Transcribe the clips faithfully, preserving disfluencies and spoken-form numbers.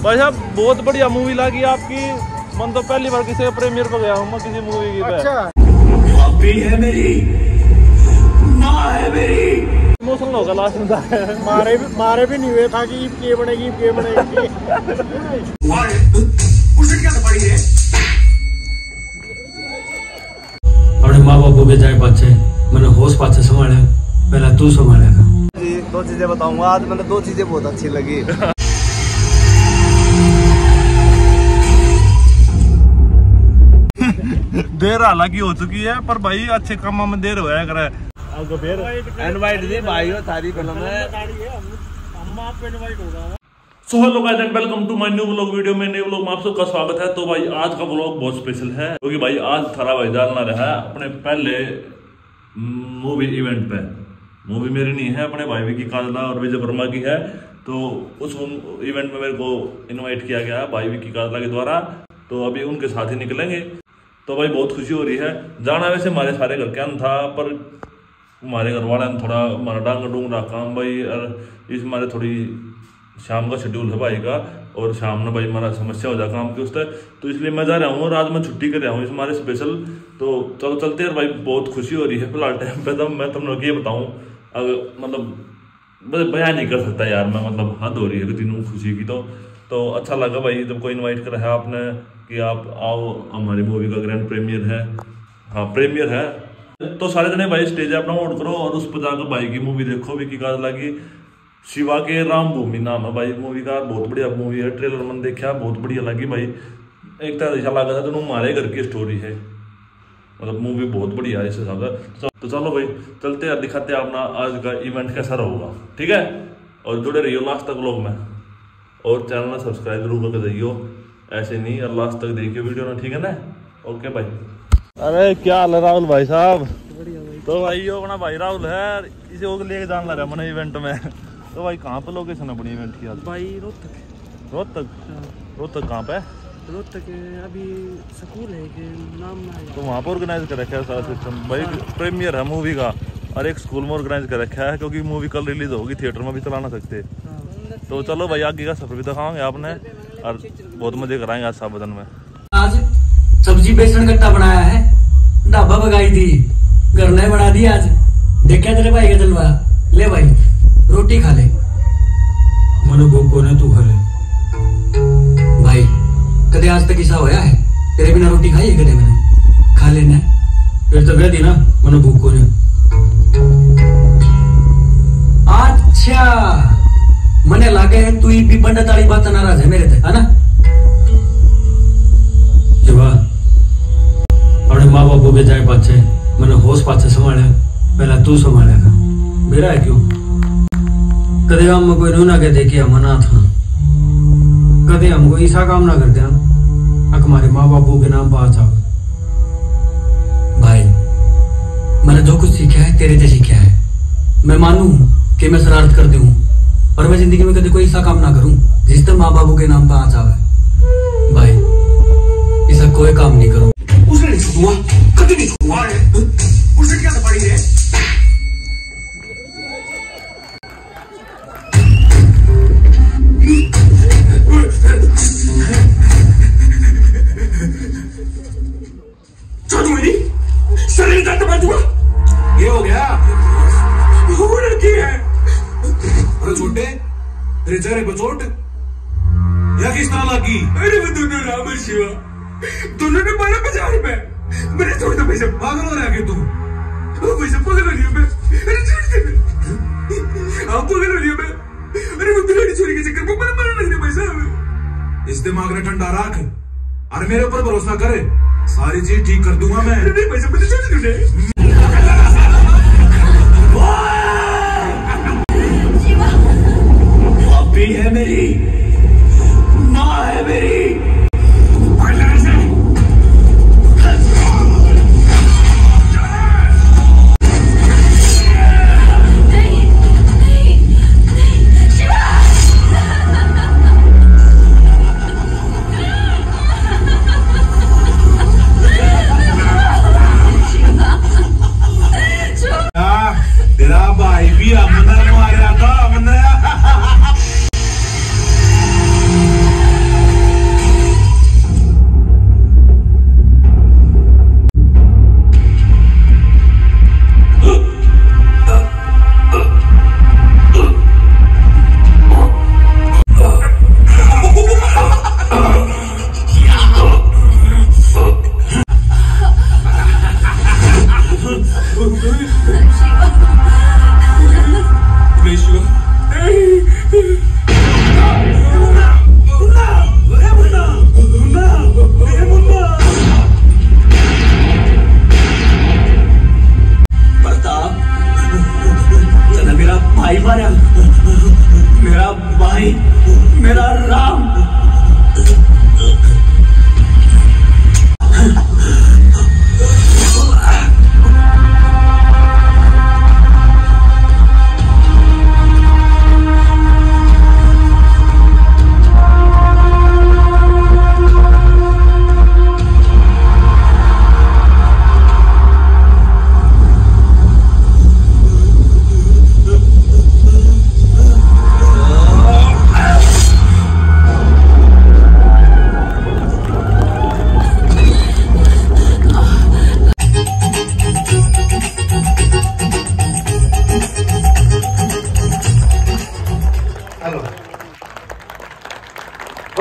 भाई साहब बहुत बढ़िया मूवी लगी आपकी। मन तो पहली बार किसी प्रीमियर पे गया हूँ मैं किसी मूवी की। अच्छा है मेरी माँ है मेरी इमोशनल होगा लास्ट में। मारे भी मारे भी नहीं हुए था कि ईप के बनेगी ईप के बनेगी। अपने माँ बापू के जाए पाछे मैंने होश पाछे संभाला, पहले तू संभालेगा। दो चीजें बताऊंगा आज, मैंने दो चीजें बहुत अच्छी लगी। देर हालांकि हो चुकी है पर भाई अच्छे कामों में देर होया करे। इनवाइट दी भाई सारी फिल्म है। So hello guys and welcome to my new vlog video में। न्यू व्लॉग में आप सबका स्वागत है। तो भाई आज का व्लॉग बहुत स्पेशल है क्योंकि भाई आज थारा भाई डालना रहा है अपने पहले मूवी इवेंट पे। मूवी मेरी नहीं है, अपने भाई विकी काजला और विजय वर्मा की है। तो उस इवेंट में मेरे को इन्वाइट किया गया है भाई विकी काजला के द्वारा। तो अभी उनके साथ ही निकलेंगे। तो भाई बहुत खुशी हो रही है। जाना वैसे हमारे सारे घर के था पर हमारे घर वाले ने थोड़ा हमारा डांग डूंग रखा भाई। और इस हमारे थोड़ी शाम का शेड्यूल है भाई का और शाम में भाई हमारा समस्या हो जाए काम के उससे, तो इसलिए मैं जा रहा हूँ और आज मैं छुट्टी कर रहा हूँ इस हमारे स्पेशल। तो चलो चलते हैं भाई, बहुत खुशी हो रही है फिलहाल टाइम पे। तो मैं तुम लोग ये बताऊँ अगर मतलब बयान नहीं कर सकता यार मैं, मतलब हद हो रही है तीनों खुशी की। तो तो अच्छा लगा भाई जब कोई इन्वाइट करा है आपने कि आप आओ, हमारी मूवी का ग्रैंड प्रीमियर है। हाँ प्रीमियर है तो सारे जने भाई स्टेज अपना ऑन करो और उस पर जाकर भाई की मूवी देखो। विकी काजला की शिवा के राम भूमि नाम है भाई मूवी का। बहुत बढ़िया मूवी है, ट्रेलर मैंने देखा बहुत बढ़िया लगी भाई। एक तरह ऐसा लगा था तो हमारे घर की स्टोरी है, मतलब मूवी बहुत बढ़िया है इस हिसाब से। तो चलो भाई चलते हैं, दिखाते हैं अपना आज का इवेंट कैसा रहेगा, ठीक है। और जुड़े रहियो लास्ट तक व्लॉग में और चैनल सब्सक्राइब जरूर करके जाइयो, ऐसे नहीं और लास्ट तक देखियो वीडियो ना, ठीक है ना। ओके भाई। अरे क्या हाल है राहुल भाई साहब। तो भाई यो अपना भाई राहुल है, इसे वो लेके जान लगा मैंने इवेंट में। तो भाई कहाँ पे लोकेशन है अपनी इवेंट की आज? भाई रोहतक। रोहतक रोहतक कहाँ पे? रोहतक अभी स्कूल है कि नाम ना है। तो वहाँ पर ऑर्गेनाइज कर रखा है सारा सिस्टम भाई। प्रीमियर है मूवी का और एक स्कूल में ऑर्गेनाइज कर रखा है क्योंकि मूवी कल रिलीज होगी, थिएटर में भी चला ना सकते। तो चलो भाई आगे का सफर भी दिखाओगे आपने और बहुत मजे कराएंगे आज सात बदन में। आज सब्जी बेसन गट्टा बनाया है, ढाबा पकाई थी, घर ने बना दी आज। देखा तेरे भाई का जलवा, ले भाई रोटी खा ले। मनो भूखो ने तू खा ले भाई। कदे आज तक ऐसा होया है तेरे बिना रोटी खाई है कदे मैंने? खा लेना फिर तो कह दी ना मनो भूखो ने। अच्छा मने लागे तू ही बंडा ताली बात नाराज है मेरे थे, है ना? शिवा अपने माँ बापू के जाए पाछे मैंने होश पाछे संभाला, पहले तू संभालेगा। मेरा है क्यों कदे हम कोई रोना के देखे मना था, कदे हमको ऐसा काम ना करते हम हमारे माँ बापू के नाम पास आओ। भाई मैंने जो कुछ सीखा है तेरे से सीखा है। मैं मानू कि मैं शरारत कर दूं और मैं जिंदगी में कभी कोई ऐसा काम ना करूं जिस तरह माँ बापू के नाम पर आ जावे। भाई ऐसा कोई काम नहीं करूं। उसने नहीं छुआ, कभी नहीं छुआ है। उसने क्या दबाई है? छोड़ मेरी शरीर का दबा दूंगा। ये हो गया वो लड़की है। अरे छोटे तेरे चेहरे पर चोट या किस तरह लगी? अरे वो दोनों राम और शिवा दोनों ने मारा बाजार में। मैंने छोड़ दो पैसे। पागल हो रहा है तू? पैसे पागल हो रही है मैं। अरे छोड़ दे आप पागल हो रही है मैं। अरे वो बिलाड़ी चोरी के चक्कर में मैंने मारा नहीं पैसा। इस दिमाग ने ठंडा रख और मेरे ऊपर भरोसा करे, सारी चीज ठीक कर दूंगा मैं। नहीं पैसे मुझे छोड़ दे। है मेरी माँ है मेरी। तेरा भाई भी हमने मारा था हमने।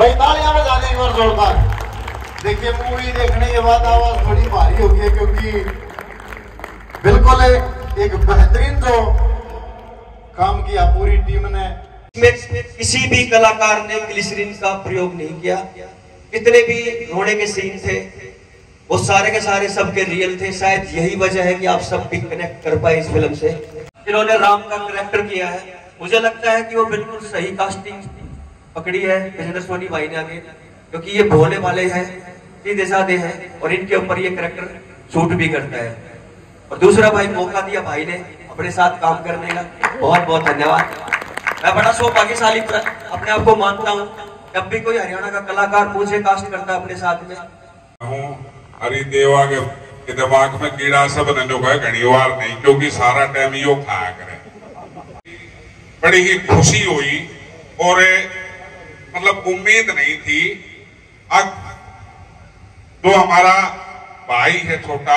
भाई तालियां बजा दें एक बार जोरदार। देखिए मूवी देखने के बाद आवाज थोड़ी भारी होगी है क्योंकि बिल्कुल एक बेहतरीन जो काम किया पूरी टीम ने। इसमें किसी भी कलाकार ने ग्लिसरीन का प्रयोग नहीं किया। कितने भी रोने के सीन थे वो सारे के सारे सबके रियल थे। शायद यही वजह है कि आप सब भी कनेक्ट कर पाए इस फिल्म से। जिन्होंने राम का कैरेक्टर किया है मुझे लगता है कि वो बिल्कुल सही कास्टिंग पकड़ी है बिजनेसमैन भाई ने आगे, क्योंकि ये भोले वाले हैं, सीधे साधे हैं और इनके ऊपर ये कैरेक्टर शूट भी करता है। और दूसरा भाई मौका दिया भाई ने अपने साथ काम करने का, बहुत बहुत धन्यवाद। मैं बड़ा सौभाग्यशाली अपने आप को मानता हूँ जब भी कोई हरियाणा का कलाकार मुझे कास्ट करता है अपने साथ में। हरी देवा के दिमाग में कीड़ा सब है घनी बार नहीं, क्योंकि सारा टाइम यो खाया करे। बड़ी ही खुशी हुई और मतलब उम्मीद नहीं थी। अब जो हमारा भाई है छोटा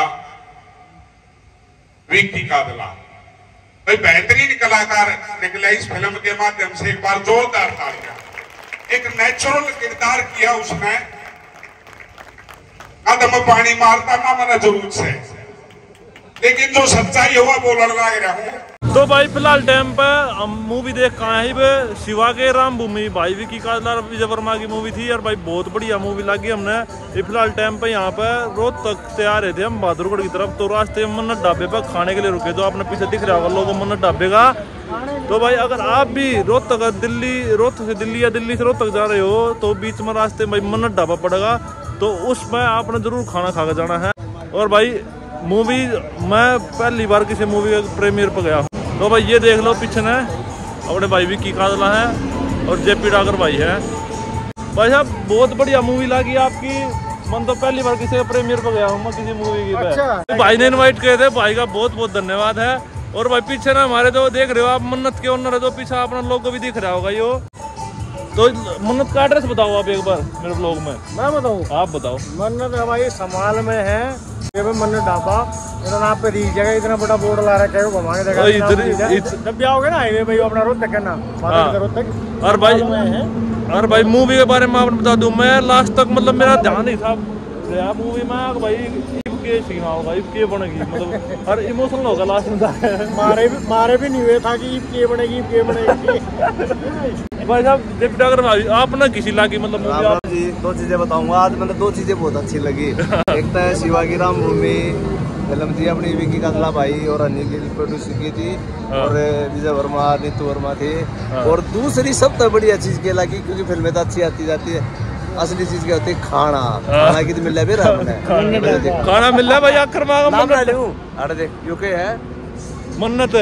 विक्की कादला, भाई बेहतरीन कलाकार निकला इस फिल्म के माध्यम से। एक बार जोरदार तालियां। एक नेचुरल किरदार किया उसने, कदम पानी मारता ना मैंने जरूर से, लेकिन जो सच्चाई हुआ वो लड़वा रहा हूँ। तो भाई फिलहाल टाइम पे हम मूवी देख के आए हैं शिवा के राम भूमि, भाई विक्की कादला विजय वर्मा की मूवी थी और भाई बहुत बढ़िया मूवी लगी हमने। ये फिलहाल टाइम पे यहाँ पे रोहतक से आ रहे थे हम बहादुरगढ़ की तरफ, तो रास्ते में मन्नत ढाबे पे खाने के लिए रुके, जो आपने पीछे दिख रहा होगा लोगो मन्नत ढाबे का। तो भाई अगर आप भी रोहतक दिल्ली रोहतक से दिल्ली या दिल्ली से रोहतक जा रहे हो तो बीच में रास्ते में मन्नत ढाबा पड़ेगा, तो उसमें आपने जरूर खाना खा कर जाना है। और भाई मूवी मैं पहली बार किसी मूवी के प्रीमियर पर गया, तो भाई ये देख लो पीछे ने अपने भाई विक्की कादला है और जेपी डागर भाई है। भाई साहब बहुत बढ़िया मूवी लगी आपकी। मन तो पहली बार किसी के प्रीमियर पर गया हूँ मैं किसी मूवी की। अच्छा। तो भाई ने इनवाइट किए थे, भाई का बहुत बहुत धन्यवाद है। और भाई पीछे ना हमारे जो देख रहे हो आप मन्नत के ओनर है, जो पीछे अपना लोगो भी दिख रहा होगा यो। तो मन्नत का एड्रेस बताओ आप एक बार मेरे ब्लॉग में। मैं बताऊँ? आप बताओ। मन्नत हमारी समाल में है, मन्नत ढाबा, इतना आप पे दी जगह इतना बड़ा बोर्ड ला रखा है, घुमा के देखा। जब भी आओगे ना हाईवे भाई अपना रोहतक का नाम रोहतक। और भाई और भाई मूवी के बारे में आपने बता दूं, मैं लास्ट तक मतलब मेरा ध्यान नहीं था मूवी में भाई के सीना होगा इसके बनेगी, मतलब हर इमोशनल होगा लास्ट में। मारे भी मारे भी नहीं हुए था कि ये बनेगी ये बनेगी। भाई साहब जेपी डागर भाई आप ना किसी लागी मतलब आप जी दो चीजें बताऊंगा आज। मतलब दो चीजें बहुत अच्छी लगी। एक तो है शिवा की राम भूमि फिल्म थी अपनी, विक्की कादला भाई और अनिल गिल प्रोड्यूस की थी और विजय वर्मा नीतू वर्मा थे। और दूसरी सबसे बढ़िया चीज क्या लगी, क्योंकि फिल्में तो अच्छी आती जाती है, असली चीज क्या होती है खाना। खाना की तो मिल रहा है, खाना मिल रहा है भाई। आखिर अरे देख यूके है मन्नत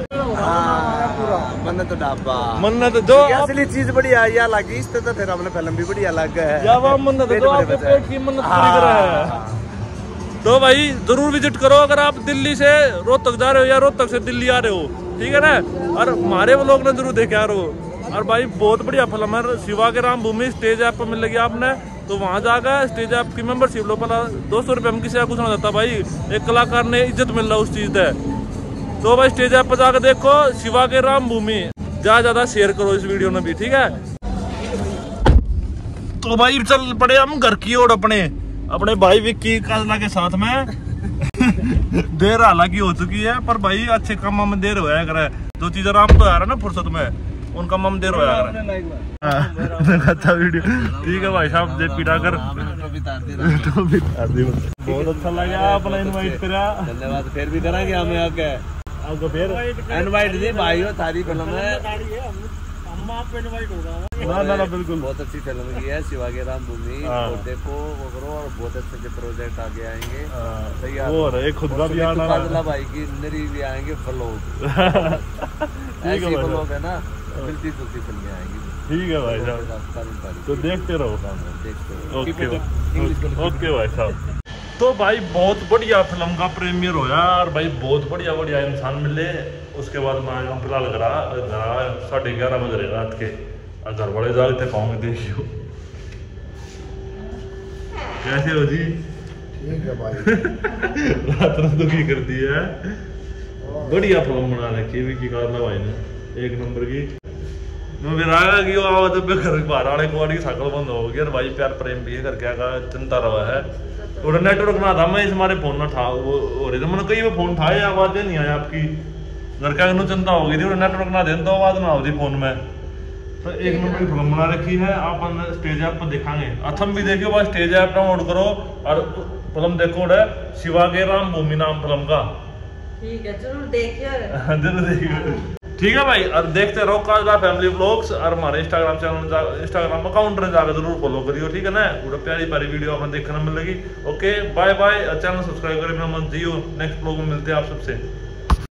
मन्नत ढाबा, मन्नत जो असली चीज बढ़िया या लगी। इस तो फिर अपने फिल्म भी बढ़िया लग है या वो मन्नत जो आपके पेट की मन्नत पूरी कर रहा है। तो भाई जरूर विजिट करो अगर आप दिल्ली से रोहतक जा रहे हो या रोहतक से दिल्ली आ रहे हो, ठीक है ना। और हमारे वो लोग ने जरूर देखे आ रहे हो। और भाई बहुत बढ़िया फिल्म है शिवा के राम भूमि, स्टेज ऐप पर मिलेगी आपने, तो वहाँ जाकर स्टेज ऐप की मेंबरशिप लो। पहला दो सौ रुपये में किसी का कुछ ना जाता भाई, एक कलाकार ने इज्जत मिल रहा उस चीज है। तो भाई स्टेज ऐप पर जाकर देखो शिवा के राम भूमि, ज्यादा ज्यादा शेयर करो इस वीडियो में भी, ठीक है। तो भाई चल पड़े हम घर की ओर अपने अपने भाई विक्की कादला के साथ में। देर हालांकि हो चुकी है पर भाई अच्छे काम में देर होया करे, जो चीज आराम तो आ रहा ना फुर्सत में उनका मम देर होया करे। अच्छा वीडियो ठीक है भाई साहब जेपी डागर बहुत अच्छा लगा आपने इनवाइट करा, धन्यवाद। फिर भी करेंगे हमें आगे आपको फिर इनवाइट दी भाई हो थारी फिल्म है ना ना बिल्कुल बहुत अच्छी फिल्म की है शिवा के राम भूमि। और देखो वो करो और बहुत अच्छे अच्छे प्रोजेक्ट आगे आएंगे। सही है, एक खुद का भी आना कादला भाई की नरी भी आएंगे व्लॉग ऐसी व्लॉग है ना, मिलती जुलती फिल्में आएंगी। ठीक है भाई साहब, तो देखते रहो देखते रहो। ओके भाई साहब। तो भाई बहुत बढ़िया फिल्म का प्रीमियर होया और भाई बहुत बढ़िया बढ़िया इंसान मिले। उसके बाद मैं आया फिलहाल घरा घरा साढ़े ग्यारह बज रहे रात के, घर वाले जागते पाऊंगे देखियो कैसे हो जी। ठीक है भाई। रात ने दुखी कर दी है। बढ़िया फिल्म बना रखी है विक्की कादला भाई ने, एक नंबर की। मूवी रागा की आवाज पे घर बाहर वाले को साइकिल बंद हो गया भाई प्यार प्रेम भी कर क्या का चिंता रहा है और नेटवर्क ना था मैं इस हमारे फोन ना था वो हो रही था मैंने कई फोन था आवाज नहीं आई आपकी घर का चिंता हो गई थी और नेटवर्क ना देन तो आवाज ना होती फोन में तो एक नंबर की फिल्म बना रखी है आप स्टेज ऐप पर दिखाएंगे अथम भी देखियो बस स्टेज ऐप डाउनलोड करो और फिल्म देखो रे शिवा के राम भूमि नाम फिल्म का ठीक है जरूर देखिए जरूर देखिए ठीक है भाई और देखते रहो काजला फैमिली व्लॉग्स और हमारे इंस्टाग्राम चैनल इंस्टाग्राम अकाउंट में जाकर जरूर फॉलो करियो ठीक है ना पूरा प्यारी प्यारी वीडियो आपने देखने मिलेगी okay bye bye channel subscribe करें बिना मत जियो नेक्स्ट व्लॉग में मिलते हैं आप सबसे।